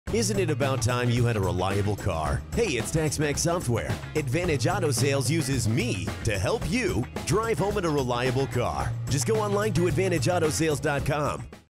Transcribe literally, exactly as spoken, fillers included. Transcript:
Isn't it about time you had a reliable car? Hey, it's TaxMax Software. Advantage Auto Sales uses me to help you drive home in a reliable car. Just go online to advantage auto sales dot com.